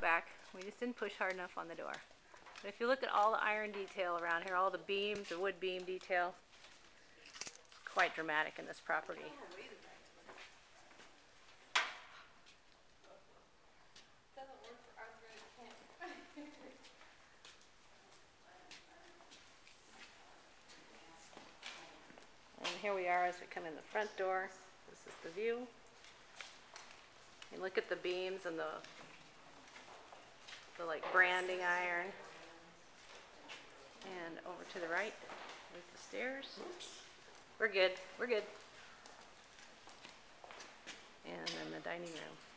back. We just didn't push hard enough on the door. But if you look at all the iron detail around here, all the beams, the wood beam detail, it's quite dramatic in this property. And here we are as we come in the front door. This is the view. You look at the beams and the like branding iron. And over to the right, there's the stairs. We're good. We're good. And then the dining room.